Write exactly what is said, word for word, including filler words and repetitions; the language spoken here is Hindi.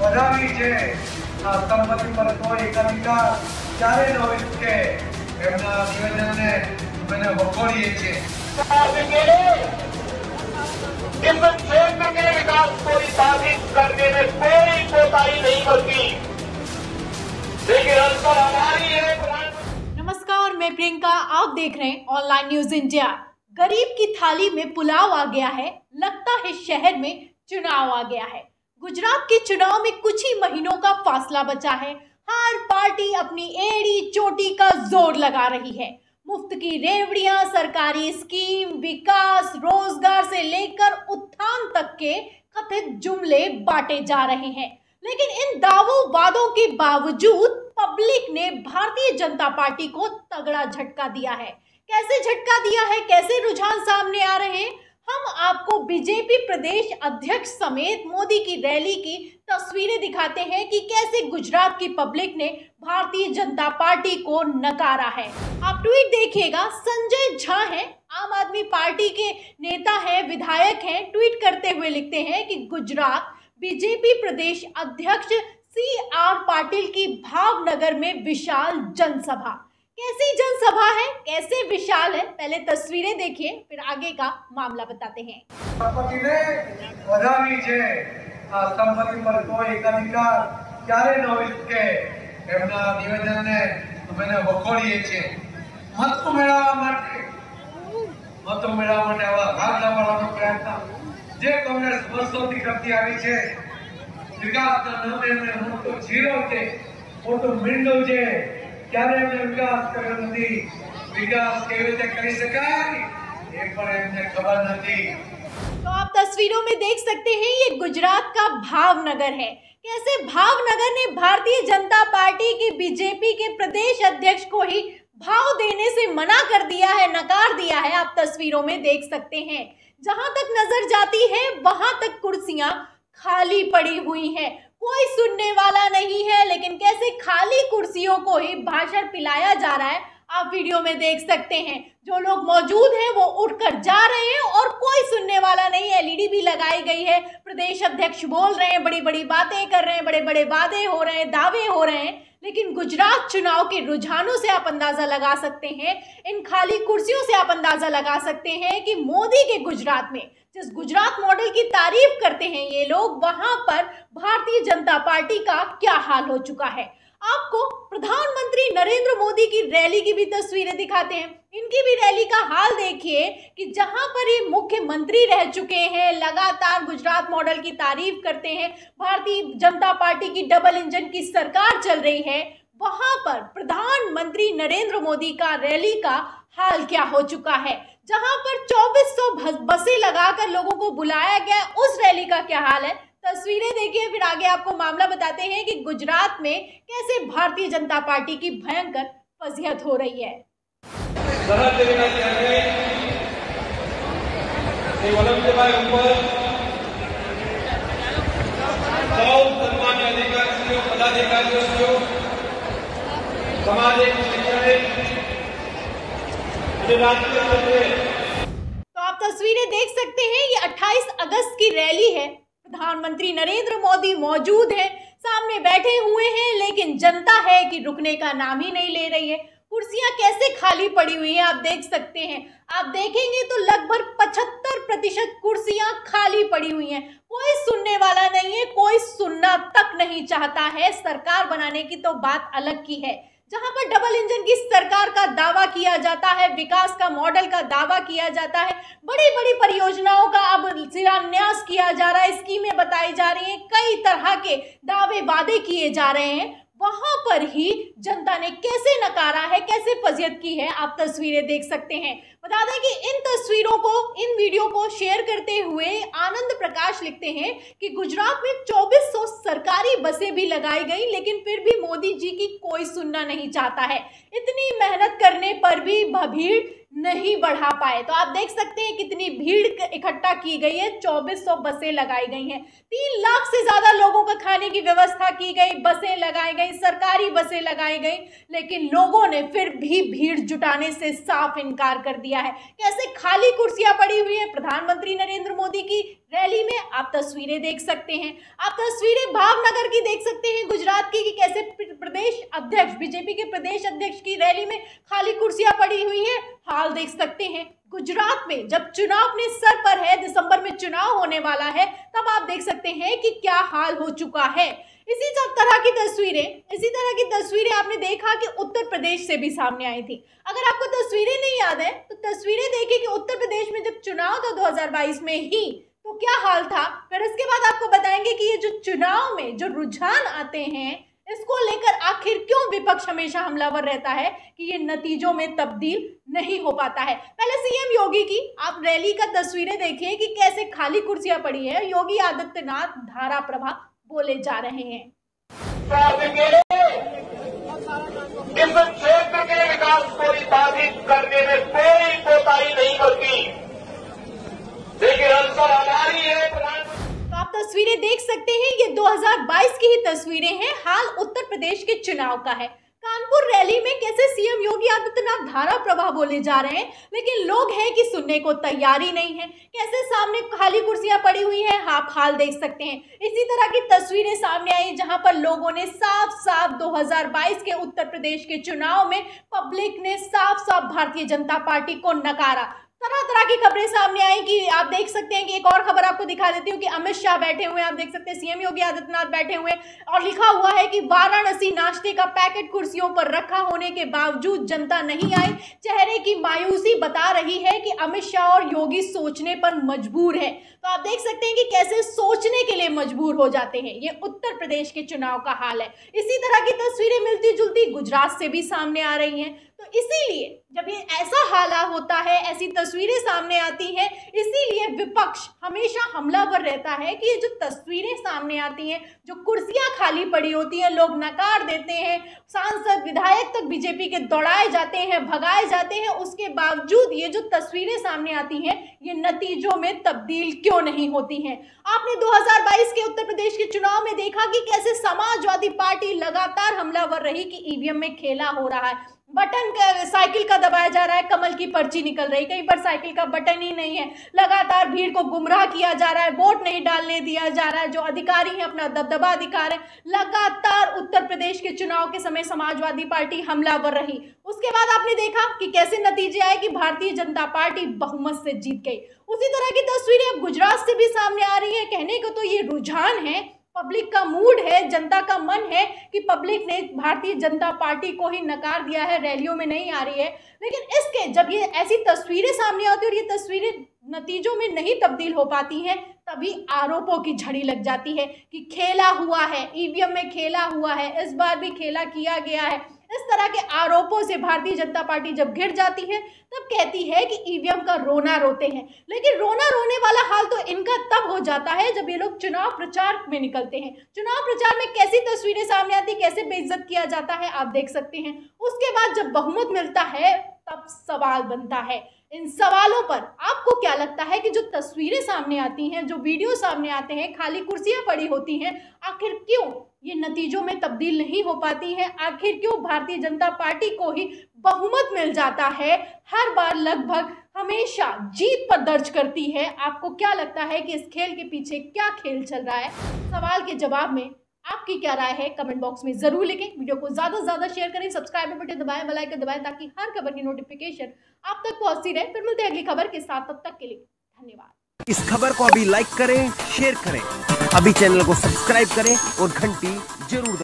વધાવી છે આ સંપત્તિ પર કોઈ અધિકાર ક્યારે ન હોઈ શકે એમના નિવેદનને અમે વખોડીએ છીએ। इस क्षेत्र के विकास को साबित करने में कोई कोताही नहीं बरती, लेकिन अंतर हमारी है। नमस्कार, मैं प्रियंका, आप देख रहे हैं ऑनलाइन न्यूज इंडिया। गरीब की थाली में पुलाव आ गया है, लगता है शहर में चुनाव आ गया है। गुजरात के चुनाव में कुछ ही महीनों का फासला बचा है। हर पार्टी अपनी एड़ी चोटी का जोर लगा रही है। मुफ्त की रेवड़ियां, सरकारी स्कीम, विकास, रोजगार से लेकर उत्थान तक के कथित जुमले बांटे जा रहे हैं। लेकिन इन दावों वादों के बावजूद पब्लिक ने भारतीय जनता पार्टी को तगड़ा झटका दिया है। कैसे झटका दिया है, कैसे रुझान सामने आ रहे हैं, हम आपको बीजेपी प्रदेश अध्यक्ष समेत मोदी की रैली की तस्वीरें दिखाते हैं कि कैसे गुजरात की पब्लिक ने भारतीय जनता पार्टी को नकारा है। आप ट्वीट देखिएगा। संजय झा हैं, आम आदमी पार्टी के नेता हैं, विधायक हैं, ट्वीट करते हुए लिखते हैं कि गुजरात बीजेपी प्रदेश अध्यक्ष सी आर पाटिल की भावनगर में विशाल जनसभा। कैसी जनसभा है, कैसे विशाल है, पहले तस्वीरें देखिए, फिर आगे का मामला बताते हैं। संपत्ति ने વધાવી છે આ સંપત્તિ પર કોઈ અધિકાર ક્યારે ન હોઈ શકે એમના નિવેદનને અમે વખોડીએ છીએ। મત મેળવવા માટે મત મેળવવા માટે આવા ભાગ લેવાનો પ્રયત્ન જે કોંગ્રેસ વર્ષોથી કરતી આવી છે, વિકાસના નામે એમને મોટો ઝીરો છે, મોટો મીંડો છે, ક્યારે એમને વિકાસ કર્યો નથી। વિકાસ કેવી રીતે કરી શકાય એ પણ એમને ખબર નથી। तो आप तस्वीरों में देख सकते हैं, ये गुजरात का भावनगर है। कैसे भावनगर ने भारतीय जनता पार्टी की बीजेपी के प्रदेश अध्यक्ष को ही भाव देने से मना कर दिया है, नकार दिया है। आप तस्वीरों में देख सकते हैं, जहां तक नजर जाती है वहां तक कुर्सियां खाली पड़ी हुई हैं, कोई सुनने वाला नहीं है। लेकिन कैसे खाली कुर्सियों को ही भाषण पिलाया जा रहा है, आप वीडियो में देख सकते हैं। जो लोग मौजूद हैं वो उठकर जा रहे हैं और कोई सुनने वाला नहीं है। एलईडी भी लगाई गई है, प्रदेश अध्यक्ष बोल रहे हैं, बड़ी बड़ी बातें कर रहे हैं, बड़े बड़े वादे हो रहे हैं, दावे हो रहे हैं। लेकिन गुजरात चुनाव के रुझानों से आप अंदाजा लगा सकते हैं, इन खाली कुर्सियों से आप अंदाजा लगा सकते हैं कि मोदी के गुजरात में, जिस गुजरात मॉडल की तारीफ करते हैं ये लोग, वहां पर भारतीय जनता पार्टी का क्या हाल हो चुका है। आपको प्रधानमंत्री नरेंद्र मोदी की रैली की भी तस्वीरें दिखाते हैं। इनकी भी रैली का हाल देखिए कि जहां पर ये मुख्यमंत्री रह चुके हैं, लगातार गुजरात मॉडल की तारीफ करते हैं, भारतीय जनता पार्टी की डबल इंजन की सरकार चल रही है, वहां पर प्रधानमंत्री नरेंद्र मोदी का रैली का हाल क्या हो चुका है। जहां पर चौबीस सौ बसें लगाकर लोगों को बुलाया गया, उस रैली का क्या हाल है। तस्वीरें देखिए, फिर आगे आपको मामला बताते हैं कि गुजरात में कैसे भारतीय जनता पार्टी की भयंकर फजीहत हो रही है। तो आप तस्वीरें देख सकते हैं, ये अट्ठाईस अगस्त की रैली है। प्रधानमंत्री नरेंद्र मोदी मौजूद हैं, सामने बैठे हुए हैं, लेकिन जनता है कि रुकने का नाम ही नहीं ले रही है। कुर्सियां कैसे खाली पड़ी हुई हैं आप देख सकते हैं। आप देखेंगे तो लगभग पचहत्तर प्रतिशत कुर्सियां खाली पड़ी हुई हैं। कोई सुनने वाला नहीं है, कोई सुनना तक नहीं चाहता है। सरकार बनाने की तो बात अलग की है, जहां पर डबल इंजन की सरकार का दावा किया जाता है, विकास का मॉडल का दावा किया जाता है, बड़ी बड़ी परियोजनाओं का अब शिलान्यास किया जा रहा है, स्कीमें बताई जा रही हैं, कई तरह के दावे वादे किए जा रहे हैं। वहां पर ही जनता ने कैसे नकारा है, कैसे फजीहत की है, आप तस्वीरें देख सकते हैं। बता दें कि इन तस्वीरों को, इन वीडियो को शेयर करते हुए आनंद प्रकाश लिखते हैं कि गुजरात में चौबीस सौ सरकारी बसें भी लगाई गई, लेकिन फिर भी मोदी जी की कोई सुनना नहीं चाहता है। इतनी मेहनत करने पर भी भीड़ नहीं बढ़ा पाए। तो आप देख सकते हैं कितनी भीड़ इकट्ठा की गई है, चौबीस सौ बसें लगाई गई हैं, तीन लाख से ज्यादा लोगों का खाने की व्यवस्था की गई, बसें लगाई गई, सरकारी बसें लगाई गई, लेकिन लोगों ने फिर भी भीड़ जुटाने से साफ इनकार कर दिया है। कैसे खाली कुर्सियां पड़ी हुई है प्रधानमंत्री नरेंद्र मोदी की रैली में, आप तस्वीरें देख सकते हैं। आप तस्वीरें भावनगर की देख सकते हैं, गुजरात की, कि कैसे प्रदेश अध्यक्ष, बीजेपी के प्रदेश अध्यक्ष की रैली में खाली कुर्सियां पड़ी हुई है। हाल देख सकते हैं गुजरात में, जब चुनाव अपने सर पर है, दिसंबर में चुनाव होने वाला है, तब आप देख सकते हैं कि क्या हाल हो चुका है। इसी तरह की तस्वीरें इसी तरह की तस्वीरें आपने देखा कि उत्तर प्रदेश से भी सामने आई थी। अगर आपको तस्वीरें नहीं याद है तो तस्वीरें देखिए कि उत्तर प्रदेश में जब चुनाव था दो हज़ार बाईस में ही, तो क्या हाल था। फिर उसके बाद आपको बताएंगे कि ये जो चुनाव में जो रुझान आते हैं, इसको लेकर आखिर क्यों विपक्ष हमेशा हमलावर रहता है कि ये नतीजों में तब्दील नहीं हो पाता है। पहले सीएम योगी की आप रैली का तस्वीरें देखिए कि कैसे खाली कुर्सियां पड़ी है। योगी आदित्यनाथ धारा प्रभा बोले जा रहे हैं। इस क्षेत्र के विकास को बाधित करने में कोई कोताही नहीं बरती, लेकिन अंतर हमारी है। आप तस्वीरें देख सकते हैं, ये दो हज़ार बाईस की ही तस्वीरें हैं। हाल उत्तर प्रदेश के चुनाव का है। कानपुर रैली में कैसे सीएम योगी आदित्यनाथ धारा प्रवाह बोले जा रहे हैं, लेकिन लोग हैं कि सुनने को तैयारी नहीं है। कैसे सामने खाली कुर्सियां पड़ी हुई हैं, आप हाल देख सकते हैं। इसी तरह की तस्वीरें सामने आई जहां पर लोगों ने साफ साफ दो हज़ार बाईस के उत्तर प्रदेश के चुनाव में पब्लिक ने साफ साफ भारतीय जनता पार्टी को नकारा। तरह तरह की खबरें सामने आई कि आप देख सकते हैं कि एक और खबर आपको दिखा देती हूँ कि अमित शाह बैठे हुए हैं, आप देख सकते हैं सीएम योगी आदित्यनाथ बैठे हुए हैं, और लिखा हुआ है कि वाराणसी नाश्ते का पैकेट कुर्सियों पर रखा होने के बावजूद जनता नहीं आई। चेहरे की मायूसी बता रही है कि अमित शाह और योगी सोचने पर मजबूर है। तो आप देख सकते हैं कि कैसे सोचने के लिए मजबूर हो जाते हैं। ये उत्तर प्रदेश के चुनाव का हाल है। इसी तरह की तस्वीरें मिलती जुलती गुजरात से भी सामने आ रही हैं। तो इसीलिए जब ये ऐसा हाल होता है, ऐसी तस्वीरें सामने आती हैं, इसीलिए विपक्ष हमेशा हमलावर रहता है कि ये जो तस्वीरें सामने आती हैं, जो कुर्सियां खाली पड़ी होती हैं, लोग नकार देते हैं, सांसद विधायक तक बीजेपी के दौड़ाए जाते हैं, भगाए जाते हैं, उसके बावजूद ये जो तस्वीरें सामने आती हैं, ये नतीजों में तब्दील क्यों नहीं होती हैं। आपने दो हज़ार बाईस के उत्तर प्रदेश के चुनाव में देखा कि कैसे समाजवादी पार्टी लगातार हमलावर रही कि ईवीएम में खेला हो रहा है, बटन का साइकिल का दबाया जा रहा है, कमल की पर्ची निकल रही, कहीं पर साइकिल का बटन ही नहीं है, लगातार भीड़ को गुमराह किया जा रहा है, वोट नहीं डालने दिया जा रहा है, जो अधिकारी हैं अपना दबदबा दिखा रहे हैं। लगातार उत्तर प्रदेश के चुनाव के समय समाजवादी पार्टी हमलावर रही। उसके बाद आपने देखा कि कैसे नतीजे आए कि भारतीय जनता पार्टी बहुमत से जीत गई। उसी तरह की तस्वीरें अब गुजरात से भी सामने आ रही है। कहने को तो ये रुझान है, पब्लिक का मूड है, जनता का मन है कि पब्लिक ने भारतीय जनता पार्टी को ही नकार दिया है, रैलियों में नहीं आ रही है। लेकिन इसके जब ये ऐसी तस्वीरें सामने आती है और ये तस्वीरें नतीजों में नहीं तब्दील हो पाती हैं, तभी आरोपों की झड़ी लग जाती है कि खेला हुआ है, ईवीएम में खेला हुआ है, इस बार भी खेला किया गया है। इस तरह के आरोपों से भारतीय जनता पार्टी जब घिर जाती है, तब कहती है कि ईवीएम का रोना रोते हैं। लेकिन रोना रोने वाला हाल तो इनका तब हो जाता है जब ये लोग चुनाव प्रचार में निकलते हैं। चुनाव प्रचार में कैसी तस्वीरें सामने आती, कैसे बेइज्जत किया जाता है, आप देख सकते हैं। उसके बाद जब बहुमत मिलता है, तब सवाल बनता है। इन सवालों पर आपको क्या लगता है कि जो तस्वीरें सामने आती हैं, जो वीडियो सामने आते हैं, खाली कुर्सियां पड़ी होती हैं, आखिर क्यों ये नतीजों में तब्दील नहीं हो पाती हैं? आखिर क्यों भारतीय जनता पार्टी को ही बहुमत मिल जाता है, हर बार लगभग हमेशा जीत पर दर्ज करती है? आपको क्या लगता है कि इस खेल के पीछे क्या खेल चल रहा है? सवाल के जवाब में आपकी क्या राय है, कमेंट बॉक्स में जरूर लिखें। वीडियो को ज्यादा से ज्यादा शेयर करें, सब्सक्राइब बटन दबाएं, बेल आइकन दबाएं, ताकि हर खबर की नोटिफिकेशन आप तक पहुंचती रहे। फिर मिलते हैं अगली खबर के साथ, तब तक के लिए धन्यवाद। इस खबर को अभी लाइक करें, शेयर करें, अभी चैनल को सब्सक्राइब करें और घंटी जरूर